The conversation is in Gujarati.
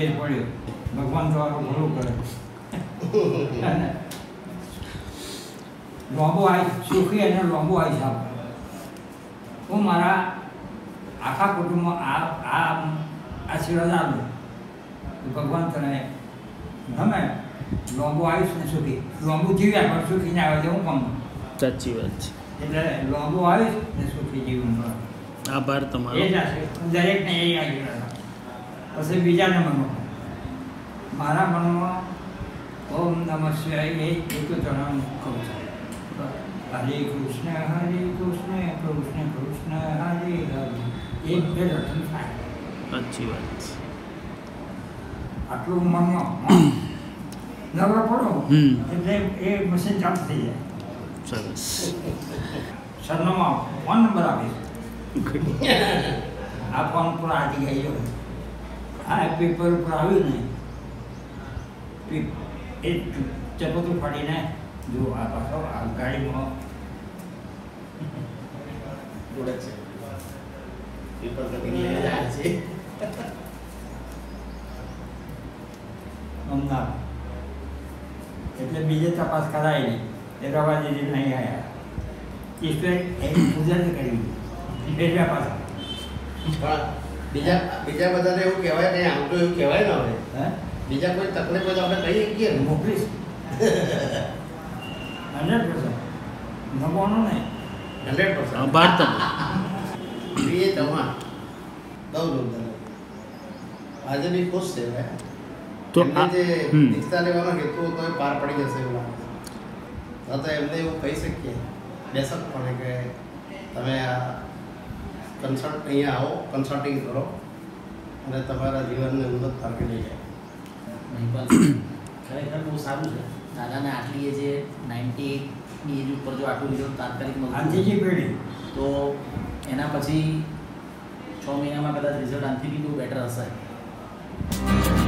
કેસ પડ્યો ભગવાન તમારું ભલું કરે લોબો આઈ સુખી અને લોબો આઈ સાહેબ હું મારા આખા કુટુંબમાં આ આશીર્વાદ આપું ભગવાન તને ગમે લોબો આવીશ ને સુખી લોબો જીવ્યા પણ સુખી ના આવે હું કમ સાચી વાત છે એટલે લોબો આવીશ ને સુખી જીવન મળે આભાર તમારો એ જ છે દરેકને એ આશીર્વાદ પછી બીજા નંબરમાં મારા મનમાં ઓમ નમઃ શિવાય એ એક જણાવું કહું છું હરે કૃષ્ણ કૃષ્ણ કૃષ્ણ હરે હરે એક બે રટન થાય સાચી વાત છે આટલું મનમાં નવરો પડો એટલે એ મશીન ચાલુ થઈ જાય સરસ સરનામા ફોન નંબર આપીશ આ ફોન પર આવી ગયો આ પેપર ઉપર આવ્યું ને એ ચપોતું ફાડીને જો આ પાછો આ ગાડીમાં જોડે છે પેપર કટિંગ લઈને જાય છે અમદાવાદ એટલે બીજે તપાસ કરાયેલી એ રવાજીજી નહીં આવ્યા ઈશ્વર એની પૂજા કરી ભેજ્યા પાછા પણ બીજા બધાને એવું કહેવાય નહીં આમ તો એવું કહેવાય ને હવે હે બીજા કોઈ તકલીફ હોય તો આપણે કહીએ કે મોકલીશ 100% નવાનું નહીં 100% આભાર તમારો એ તમાર બહુ જોરદાર આજે બી ખુશ છે ભાઈ તો એમને જે દીક્ષા લેવાનો હેતુ હતો એ પાર પડી જશે એવું લાગે છે તો એમને એવું કહી શકીએ બેસકપણે કે તમે આ કન્સલ્ટ અહીંયા આવો કન્સલ્ટિંગ કરો અને તમારા જીવનને ઉન્નત માર્ગે લઈ જાય ખરેખર બહુ સારું છે દાદાને આટલી એજ 98ની એજ ઉપર જો આટલું રિઝલ્ટ તાત્કાલિક મળતું આંધીજી પેઢી તો એના પછી 6 મહિનામાં કદાચ રિઝલ્ટ આનાથી બી બહુ બેટર હશે